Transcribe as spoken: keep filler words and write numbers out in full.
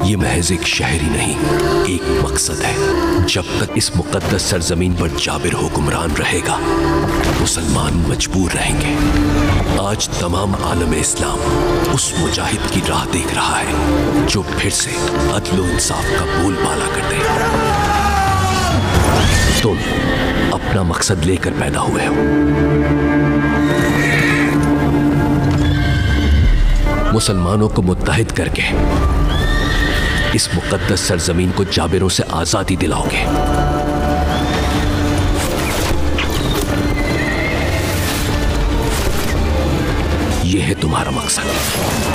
ये महज एक शहर ही नहीं, एक मकसद है। जब तक इस मुकद्दस सरजमीन पर जाबिर हुक्मरान रहेगा, मुसलमान मजबूर रहेंगे। आज तमाम आलम इस्लाम उस मुजाहिद की राह देख रहा है जो फिर से अदल व इंसाफ का बोलबाला कर दे। तुम अपना मकसद लेकर पैदा हुए हो, मुसलमानों को मुत्तहिद करके इस मुकद्दस सरजमीन को जाबिरों से आजादी दिलाओगे। यह है तुम्हारा मकसद।